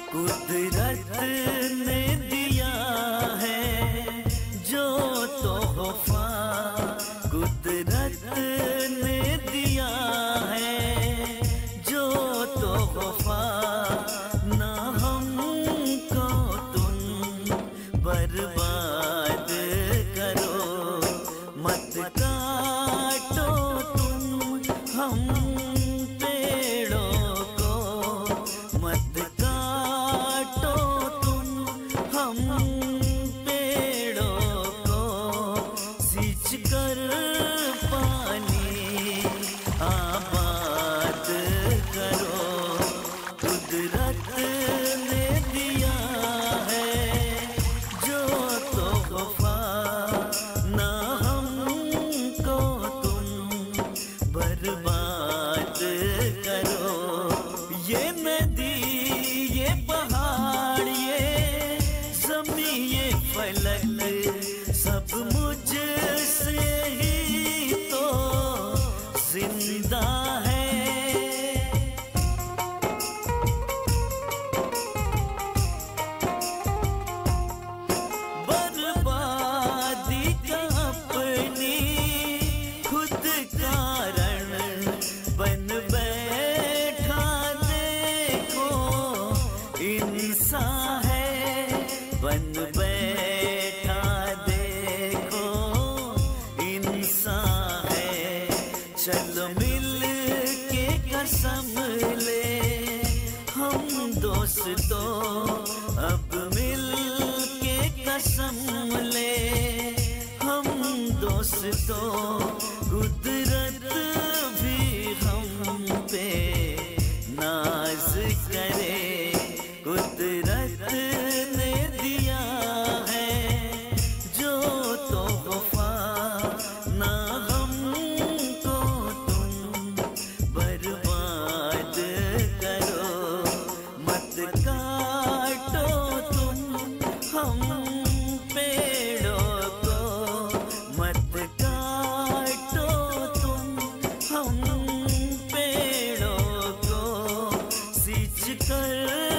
कुदरत ने दिया है जो तोहफा, कुदरत ने दिया है जो तोहफा, ना हमको तुम बर्बाद करो, मत काटो तुम हम पेड़ों को, मत काटो तुम हम पेड़ों को, सींच कर पानी आबाद करो। कुदरत ने दिया है जो तोहफा, ना हमको तुम बर्बाद करो। ये नदी, ये पहाड़, ये ज़मीं, ये फलक, सब मुझसे ही तो जिंदा है। बर्बादी का अपनी खुद कारण बन बैठा, देखो इंसान है बन बैठा, देखो इंसान है। चलो मिल के कसम ले हम दोस्तों, अब मिल के कसम ले हम दोस्तों, कुदरत भी हम पे नाज करे। कुदरत ने दिया है जो तोहफा, ना हमको तुम बर्बाद करो, मत काटो तुम हम पेड़ों को, मत काटो तुम हम पेड़ों को, सींच कर